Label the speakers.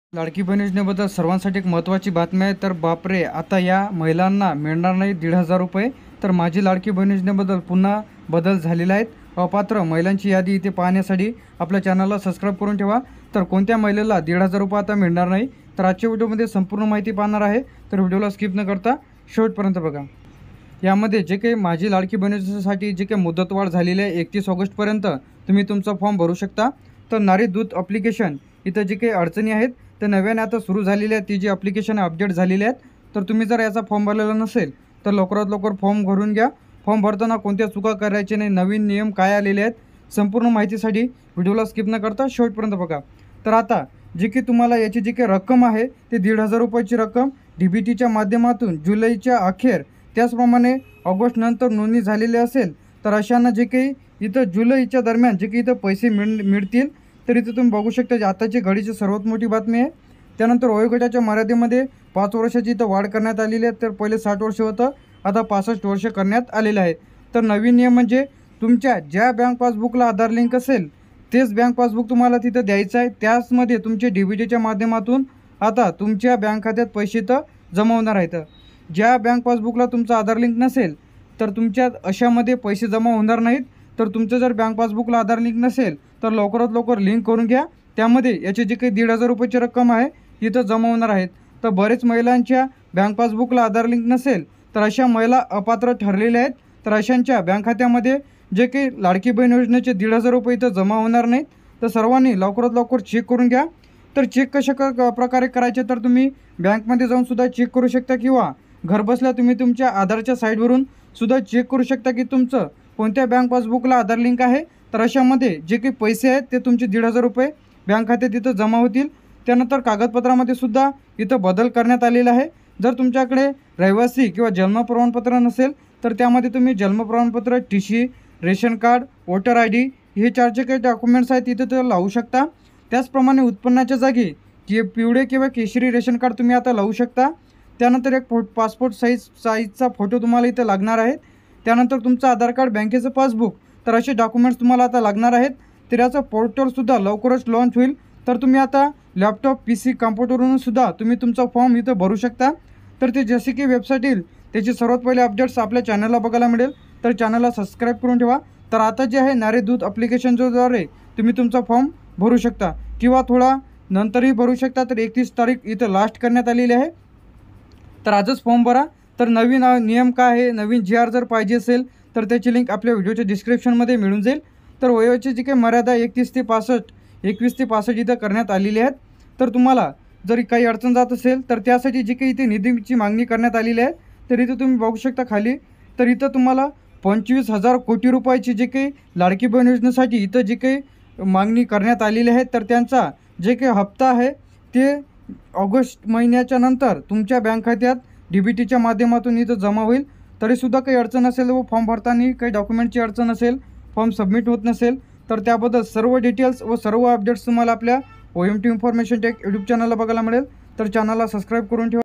Speaker 1: लाडकी बहीण योजनेबद्दल सर्वांसाठी एक महत्त्वाची बातमी आहे। तर बापरे, आता या महिलांना मिळणार नाही 1,500 रुपये। तर माझी लाडकी बहीण योजनेबद्दल पुन्हा बदल झालेले आहेत। अपात्र महिलांची यादी इथे पाहण्यासाठी आपल्या चॅनलला सबस्क्राईब करून ठेवा। तर कोणत्या महिलेला 1,500 रुपये आता मिळणार नाही, तर आजच्या व्हिडिओमध्ये संपूर्ण माहिती पाहणार आहे। तर व्हिडिओला स्किप न करता शेवटपर्यंत बघा। यामध्ये जे काही माझी लाडकी बहीण योजनेसाठी जे काही मुदतवाढ झालेली आहे 31 ऑगस्टपर्यंत तुम्ही तुमचा फॉर्म भरू शकता। तर नारी दूत ॲप्लिकेशन इथं जे काही अडचणी आहेत ते नव्याने आता सुरू झालेली आहे, ती जी ॲप्लिकेशन अपडेट झालेली आहेत। तर तुम्ही जर याचा फॉर्म भरलेला नसेल तर लवकरात लवकर फॉर्म भरून घ्या। फॉर्म भरताना कोणत्या चुका करायच्या नाही, नवीन नियम काय आलेले आहेत, संपूर्ण माहितीसाठी व्हिडिओला स्किप न करता शेवटपर्यंत बघा। तर आता जी की तुम्हाला याची जी काही रक्कम आहे ते 1,500 रुपयाची रक्कम DBTच्या माध्यमातून जुलैच्या अखेर त्याचप्रमाणे ऑगस्ट नंतर नोंदणी झालेली असेल तर अशांना जे काही इथं जुलैच्या दरम्यान जे काही इथं पैसे मिळतील। तर इथं तुम्ही बघू शकता जे आताची घडीची सर्वात मोठी बातमी आहे। त्यानंतर वयोगटाच्या मर्यादेमध्ये 5 वर्षाची इथं वाढ करण्यात आलेली आहे। तर पहिले 60 वर्ष होतं, आता 65 वर्ष करण्यात आलेलं आहे। तर नवीन नियम म्हणजे तुमच्या ज्या बँक पासबुकला आधार लिंक असेल तेच बँक पासबुक तुम्हाला तिथं द्यायचं आहे। त्याचमध्ये तुमचे DBTच्या माध्यमातून आता तुमच्या बँक खात्यात पैसे तर जमा होणार आहेत। ज्या बँक पासबुकला तुमचा आधार लिंक नसेल तर तुमच्या अशामध्ये पैसे जमा होणार नाहीत। तर तुमचं जर बँक पासबुकला आधार लिंक नसेल तर लवकरात लवकर लिंक करून घ्या। त्यामध्ये याची जी काही 1,500 रुपयाची रक्कम आहे इथं जमा होणार आहेत। तर बरेच महिलांच्या बँक पासबुकला आधार लिंक नसेल तर अशा महिला अपात्र ठरलेल्या आहेत। तर अशांच्या बँक खात्यामध्ये जे काही लाडकी बहीण योजनेचे 1,500 रुपये इथं जमा होणार नाहीत। तर सर्वांनी लवकरात लवकर चेक करून घ्या। तर चेक कशा प्रकारे करायचे तर तुम्ही बँकमध्ये जाऊन सुद्धा चेक करू शकता किंवा घरबसल्या तुम्ही तुमच्या आधारच्या साईटवरून सुद्धा चेक करू शकता की तुमचं कोणत्या बँक पासबुकला आधार लिंक आहे। तर अशामध्ये जे काही पैसे आहेत ते तुमचे 1,500 रुपये बँक खात्यात इथं जमा होतील। त्यानंतर कागदपत्रामध्ये सुद्धा इथं बदल करण्यात आलेला आहे। जर तुमच्याकडे रहिवासी किंवा जन्म प्रमाणपत्र नसेल तर त्यामध्ये तुम्ही जन्म प्रमाणपत्र, TC, ration card, voter ID हे 4 जे काही डॉक्युमेंट्स आहेत तिथे ते लावू शकता। त्याचप्रमाणे उत्पन्नाच्या जागी पिवळे किंवा केशरी रेशन कार्ड तुम्ही आता लावू शकता। त्यानंतर एक पासपोर्ट साईजचा फोटो तुम्हाला इथं लागणार आहे। त्यानंतर तुमचं आधार कार्ड, बँकेचं पासबुक, तर असे डॉक्युमेंट्स तुम्हाला आता लागणार आहेत। तर याचं पोर्टलसुद्धा लवकरच लॉन्च होईल। तर तुम्ही आता लॅपटॉप, PC, कॉम्प्युटरवरून सुद्धा तुम्ही तुमचा फॉर्म इथं भरू शकता। तर ते जसे की वेबसाईट येईल त्याची सर्वात पहिले अपडेट्स आपल्या चॅनलला बघायला मिळेल। तर चॅनलला सबस्क्राईब करून ठेवा। तर आता जे आहे नारी दूत ॲप्लिकेशनद्वारे तुम्ही तुमचा फॉर्म भरू शकता किंवा थोडा नंतरही भरू शकता। तर 31 तारीख इथं लास्ट करण्यात आलेली आहे। तर आजच फॉर्म भरा। तर नवीन नियम काय आहे, नवीन GR जर पाहिजे असेल तर त्याची लिंक आपल्या व्हिडिओच्या डिस्क्रिप्शनमध्ये मिळून जाईल। तर वयोची जी काही मर्यादा 21 ते 65 इथं करण्यात आलेली आहेत। तर तुम्हाला जर काही अडचण जात असेल तर त्यासाठी जी काही इथे निधीची मागणी करण्यात आलेली आहे तर इथं तुम्ही बघू शकता खाली। तर इथं तुम्हाला 25,000 कोटी रुपयाची जे काही लाडकी बहीण योजनेसाठी इथं जी काही मागणी करण्यात आलेली आहे तर त्यांचा जे काही हप्ता आहे ते ऑगस्ट महिन्याच्या नंतर तुमच्या बँक खात्यात DBTच्या माध्यमातून इथं जमा होईल। तरीसुद्धा काही अडचण असेल व फॉर्म भरताना काही डॉक्युमेंटची अडचण असेल, फॉर्म सबमिट होत नसेल तर त्याबद्दल सर्व डिटेल्स व सर्व अपडेट्स तुम्हाला आपल्या OMT इन्फॉर्मेशन टेक यूट्यूब चॅनलला बघायला मिळेल। तर चॅनलला सबस्क्राईब करून ठेवा।